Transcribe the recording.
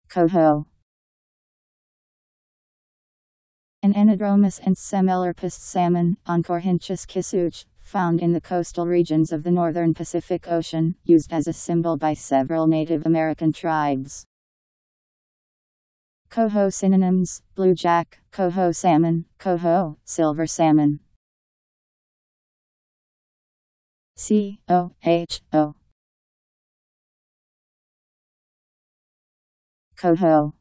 Coho. An anadromus and semelparous salmon, Oncorhynchus kisutch, found in the coastal regions of the northern Pacific Ocean, used as a symbol by several Native American tribes. Cohoe synonyms: bluejack, coho salmon, cohoe, silver salmon. Coho. Coho.